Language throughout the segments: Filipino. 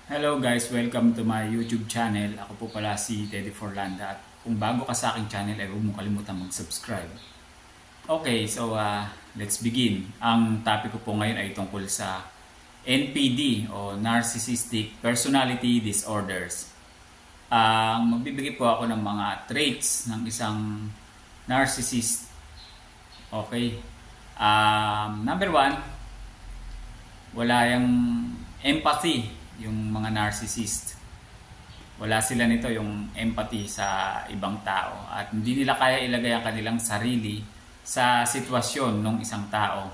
Hello guys, welcome to my YouTube channel. Ako po pala si Teddy Forlanda at kung bago ka sa aking channel ay huwag mo kalimutan mag-subscribe. Okay, so let's begin. Ang topic ko po ngayon ay tungkol sa NPD o Narcissistic Personality Disorders. Magbibigay po ako ng mga traits ng isang narcissist. Okay. Number one, wala yung empathy. Yung mga narcissist, wala sila nito yung empathy sa ibang tao at hindi nila kaya ilagay ang kanilang sarili sa sitwasyon ng isang tao.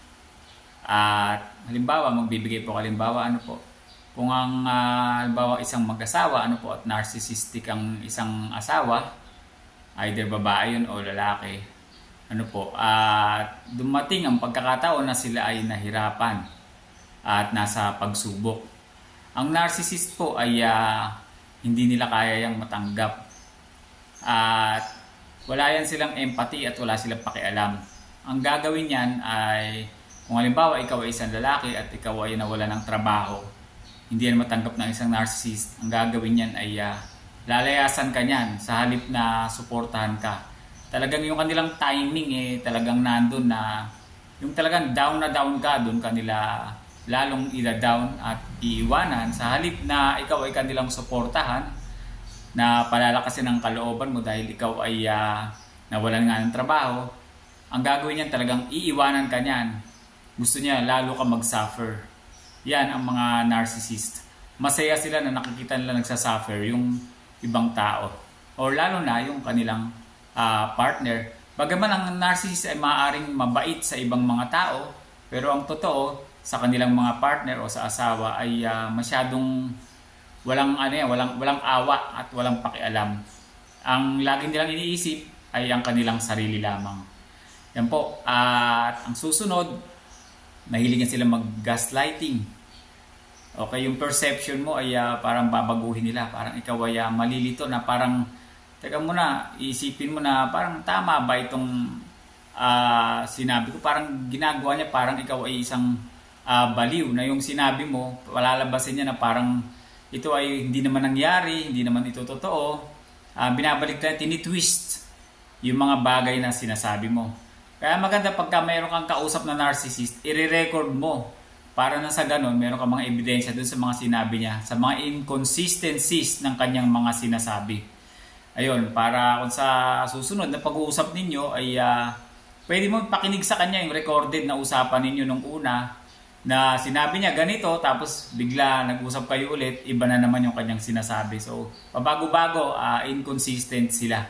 At halimbawa, magbibigay po halimbawa, kung ang halimbawa isang mag-asawa, at narcissistic ang isang asawa, either babae yun o lalaki, at dumating ang pagkakataon na sila ay nahirapan at nasa pagsubok. Ang narcissist po ay hindi nila kaya yang matanggap at wala yan silang empathy at wala silang pakialam. Ang gagawin yan ay kung halimbawa ikaw ay isang lalaki at ikaw ay nawala ng trabaho, hindi yan matanggap ng isang narcissist. Ang gagawin yan ay lalayasan ka niyan sa halip na suportahan ka. Talagang yung kanilang timing talagang nandun na yung talagang down na down ka, doon kanila lalong ila-down at iiwanan sa halip na ikaw ay kanilang suportahan na palalakasin ang kalooban mo dahil ikaw ay nawalan nga ng trabaho. Ang gagawin niyan talagang iiwanan ka niyan. Gusto niya lalo ka mag-suffer. Yan ang mga narcissist. Masaya sila na nakikita nila nagsasuffer yung ibang tao or lalo na yung kanilang partner. Bagaman ang narcissist ay maaaring mabait sa ibang mga tao, pero ang totoo sa kanilang mga partner o sa asawa ay masyadong walang awa at walang pakialam. Ang lagi nilang iniisip ay ang kanilang sarili lamang. Yan po. At ang susunod, nahilig sila mag-gaslighting. Okay, yung perception mo ay parang babaguhin nila. Parang ikaw ay malilito na parang, teka muna, isipin mo na parang tama ba itong sinabi ko. Parang ginagawa niya parang ikaw ay isang baliw na yung sinabi mo, palalabasin niya na parang ito ay hindi naman nangyari, hindi naman ito totoo. Binabalik na, tinitwist yung mga bagay na sinasabi mo. Kaya maganda pagka mayroon kang kausap na narcissist, i-record mo para na sa ganun, mayroon kang mga ebidensya dun sa mga sinabi niya, sa mga inconsistencies ng kanyang mga sinasabi. Ayun, para kung sa susunod na pag-uusap ninyo ay pwede mo pakinig sa kanya yung recorded na usapan ninyo nung una, na sinabi niya ganito tapos bigla nag-usap kayo ulit, iba na naman yung kanyang sinasabi. So pabago-bago, inconsistent sila.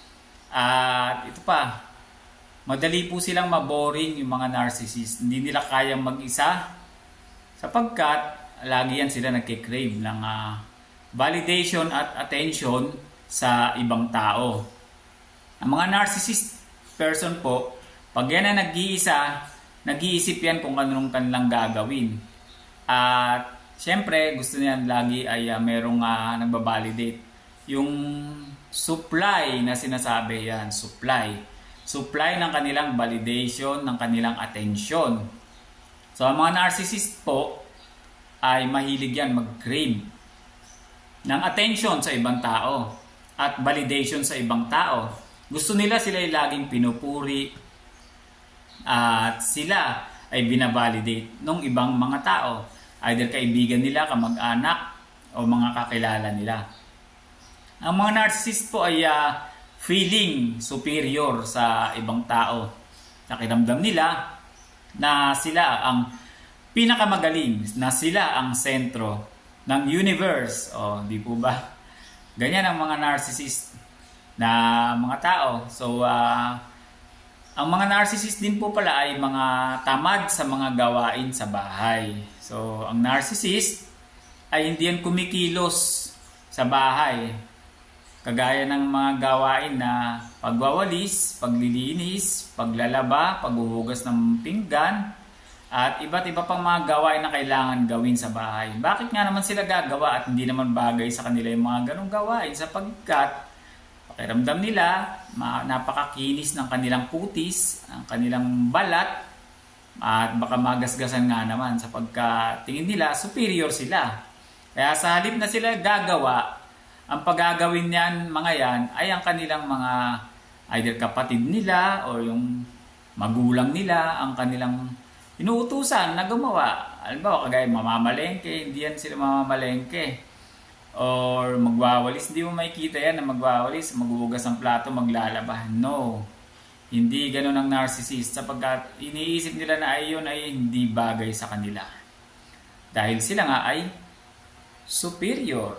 At ito pa, madali po silang maboring yung mga narcissist. Hindi nila kayang mag-isa sapagkat lagi yan sila nagkikrave ng validation at attention sa ibang tao. Ang mga narcissist person po, pag yan na nag-iisa, nag-iisip yan kung anong kanilang gagawin. At syempre, gusto niyan lagi ay merong nagbabalidate. Yung supply na sinasabi yan, supply. Supply ng kanilang validation, ng kanilang attention. So, ang mga narcissist po ay mahilig yan mag-crave ng attention sa ibang tao at validation sa ibang tao. Gusto nila sila ay laging pinupuri, at sila ay binavalidate ng ibang mga tao, either kaibigan nila, kamag-anak o mga kakilala nila. Ang mga narcissist po ay feeling superior sa ibang tao. Nakiramdam nila na sila ang pinakamagaling, na sila ang sentro ng universe. Di po ba? Ganyan ang mga narcissist na mga tao. So ang mga narcissist din po pala ay mga tamad sa mga gawain sa bahay. So, ang narcissist ay hindi yan kumikilos sa bahay. Kagaya ng mga gawain na pagwawalis, paglilinis, paglalaba, paghuhugas ng pinggan, at iba't iba pang mga gawain na kailangan gawin sa bahay. Bakit nga naman sila gagawa at hindi naman bagay sa kanila yung mga ganong gawain? Sapagkat pakiramdam nila, napakakinis ng kanilang kutis, ang kanilang balat, at baka magasgasan nga naman sapagkat tingin nila superior sila. Kaya sa halip na sila gagawa, ang paggagawin niyan, mga yan, ay ang kanilang mga either kapatid nila o yung magulang nila, ang kanilang inuutusan na gumawa. Halimbawa, kagaya mamamalengke, hindi yan sila mamamalengke. Or magwawalis, hindi mo makikita yan na magwawalis, maghuhugas ng plato, maglalaba. No. Hindi ganun ang narcissist sapagkat iniisip nila na ayon ay hindi bagay sa kanila. Dahil sila nga ay superior.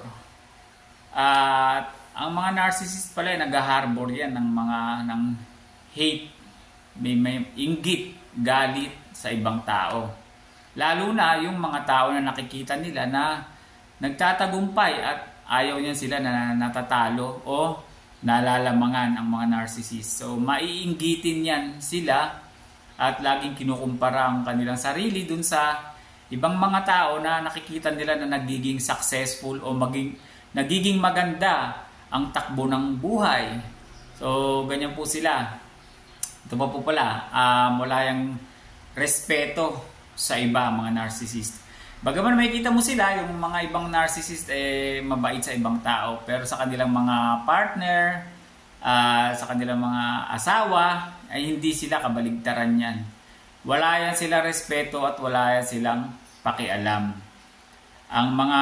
At ang mga narcissist pala ay nag-harbor yan ng hate, may inggit, galit sa ibang tao. Lalo na yung mga tao na nakikita nila na nagtatagumpay at ayaw niya sila na natatalo o nalalamangan ang mga narcissist. So maiinggitin yan sila at laging kinukumpara ang kanilang sarili dun sa ibang mga tao na nakikita nila na nagiging successful o nagiging maganda ang takbo ng buhay. So ganyan po sila. Ito pa po pala, wala yung respeto sa iba, mga narcissist. Bagaman makikita mo sila, yung mga ibang narcissist mabait sa ibang tao, pero sa kanilang mga partner, sa kanilang mga asawa, ay hindi sila kabaligtaran yan. Wala yan sila respeto at wala yan silang pakialam. Ang mga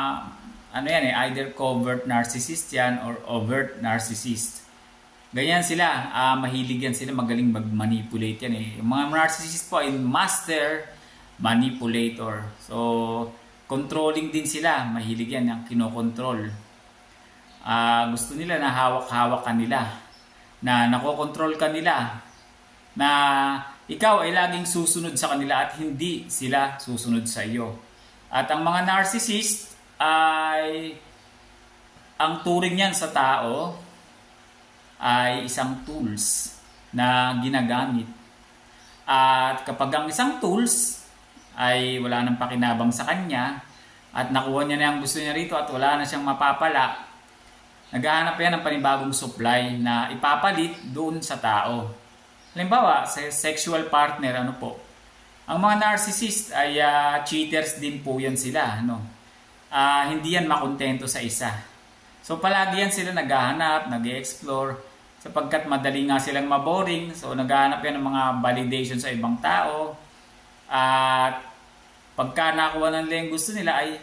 either covert narcissist yan or overt narcissist. Ganyan sila, mahilig yan sila, magaling mag-manipulate yan eh. Yung mga narcissist po ay master manipulator. So, controlling din sila, mahilig yan, yung kinokontrol. Gusto nila na hawak-hawak ka nila, na nakokontrol ka nila, na ikaw ay laging susunod sa kanila at hindi sila susunod sa iyo. At ang mga narcissist ay, ang turing niyan sa tao ay isang tools na ginagamit. At kapag ang isang tools ay wala nang pakinabang sa kanya at nakuha niya na ang gusto niya rito at wala na siyang mapapala, naghahanap yan ng panibagong supply na ipapalit doon sa tao. Halimbawa, sa sexual partner, ang mga narcissist ay cheaters din po yan sila. Hindi yan makontento sa isa. So palagi yan sila naghahanap, nag-explore, sapagkat madali nga silang maboring. So naghahanap yan ng mga validation sa ibang tao. At pagka nakuha na nila yung gusto nila ay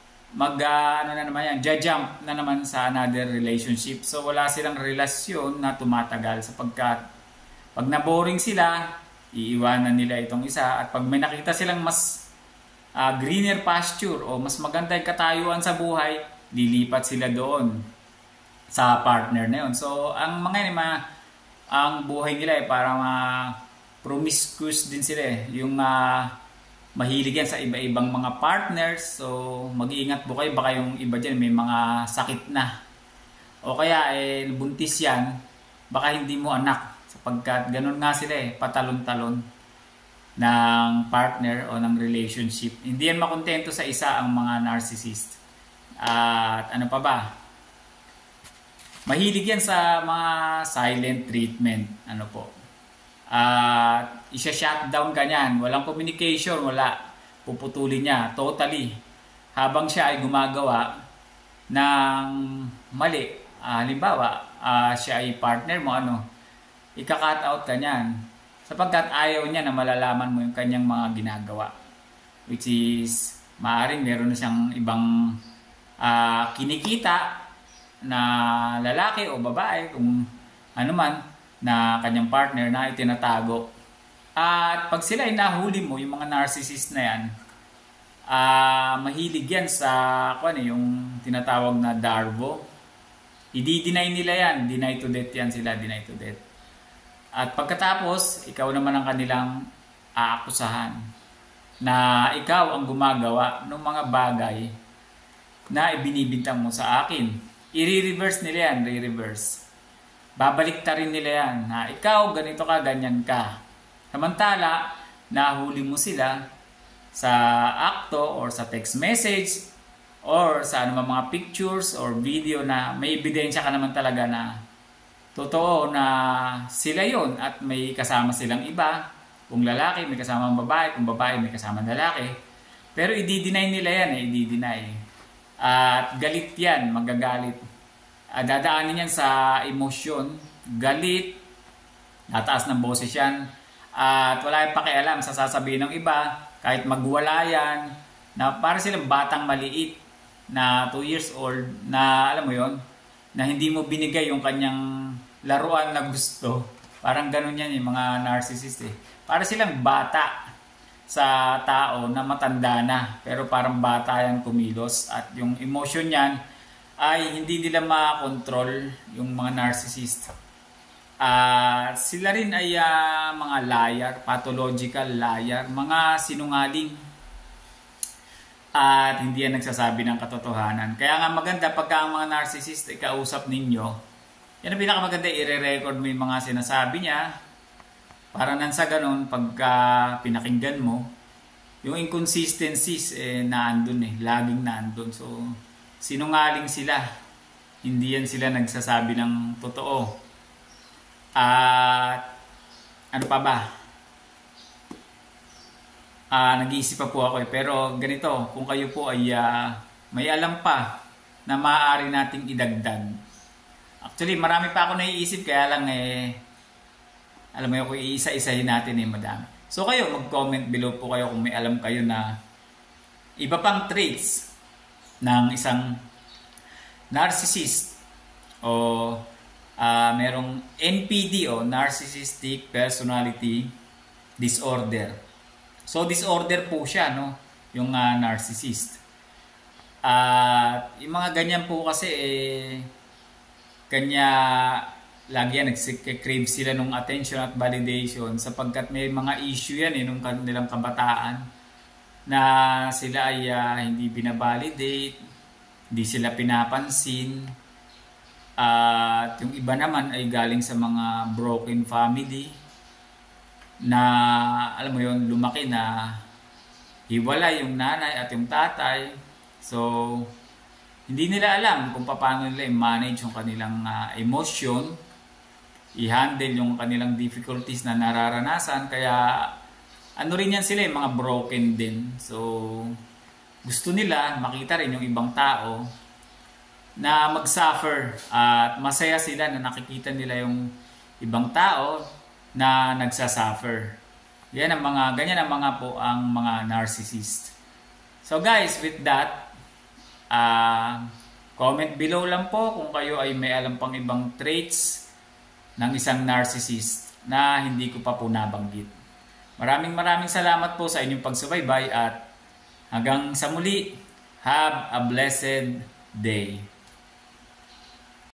jump na naman sa another relationship. So wala silang relasyon na tumatagal sapagkat pag naboring sila, iiwanan nila itong isa. At pag may nakita silang mas greener pasture o mas maganda yung katayuan sa buhay, lilipat sila doon sa partner na yun. So, ang mga ang buhay nila ay parang promiscuous din sila eh. Yung mahilig yan sa iba-ibang mga partners. So, mag-iingat po kayo. Baka yung iba dyan may mga sakit na. O kaya, buntis yan. Baka hindi mo anak. Sapagkat ganun nga sila eh. Patalon-talon ng partner o ng relationship. Hindi yan makontento sa isa ang mga narcissist. At ano pa ba? Mahilig yan sa mga silent treatment. Isa-shutdown ka niyan. Walang communication, wala. Puputulin niya totally. Habang siya ay gumagawa ng mali. Halimbawa, siya ay partner mo, ika-cut out ka niyan. Sapagkat ayaw niya na malalaman mo yung kanyang mga ginagawa. Which is, maaaring meron na siyang ibang kinikita na lalaki o babae, kung ano man, na kanyang partner na itinatago. At pag sila ay nahuli mo, yung mga narcissist na yan, mahilig yan sa yung tinatawag na Darvo. I-deny nila yan. Deny to death yan sila. Deny to death. At pagkatapos, ikaw naman ang kanilang aakusahan na ikaw ang gumagawa ng mga bagay na ibinibintang mo sa akin. I-reverse nila yan. Re-reverse. Babalik-tarin nila yan na ikaw, ganito ka, ganyan ka. Samantala, nahuli mo sila sa akto or sa text message or sa mga pictures or video na may ebidensya ka naman talaga na totoo na sila yon at may kasama silang iba. Kung lalaki, may kasama babae. Kung babae, may kasama lalaki. Pero i-deny nila yan i-deny. At galit yan, magagalit. Dadaanin yan sa emosyon, galit, tataas ng boses yan, at wala yung pakialam sa sasabihin ng iba, kahit magwala yan, na para silang batang maliit na 2 years old, na alam mo yon, na hindi mo binigay yung kanyang laruan na gusto. Parang ganun yan yung mga narcissist eh. Para silang bata sa tao na matanda na, pero parang bata yan kumilos, at yung emotion yan ay hindi nila makontrol, yung mga narcissist. Sila rin ay mga liar, pathological liar, mga sinungaling, at hindi yan nagsasabi ng katotohanan. Kaya nga maganda pagka ang mga narcissist ay kausap ninyo, yan ang pinakamaganda, i-record mo yung mga sinasabi niya. Para nang sa ganun, pagka pinakinggan mo, yung inconsistencies naandun laging naandun. So, sinungaling sila. Hindi yan sila nagsasabi ng totoo. At ano pa ba? Nag-iisip pa po ako pero ganito, kung kayo po ay may alam pa na maaari nating idagdag. Actually, marami pa ako naiisip, kaya lang alam mo yun, kung iisa-isahin natin madami. So kayo, mag-comment below po kayo kung may alam kayo na iba pang traits ng isang narcissist o merong NPD o Narcissistic Personality Disorder. So disorder po siya, no? Yung narcissist. Yung mga ganyan po kasi kanya lagi yan nagsikrave sila ng attention at validation, sapagkat may mga issue yan nung kanilang kabataan na sila ay hindi binabalidate, hindi sila pinapansin, at yung iba naman ay galing sa mga broken family na alam mo yon, lumaki na hiwalay yung nanay at yung tatay. So hindi nila alam kung paano nila i-manage yung kanilang emosyon, i-handle yung kanilang difficulties na nararanasan. Kaya ano rin yan sila, mga broken din. So gusto nila makita rin yung ibang tao na mag-suffer, at masaya sila na nakikita nila yung ibang tao na nagsasuffer. Yan ang mga, ganyan ang mga po ang mga narcissist. So guys, with that, comment below lang po kung kayo ay may alam pang ibang traits ng isang narcissist na hindi ko pa po nabanggit. Maraming salamat po sa inyong pagsubaybay, at hanggang sa muli, have a blessed day.